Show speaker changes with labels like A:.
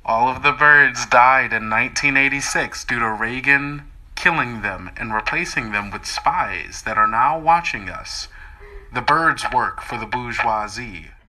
A: All of the birds died in 1986 due to Reagan killing them and replacing them with spies that are now watching us. The birds work for the bourgeoisie.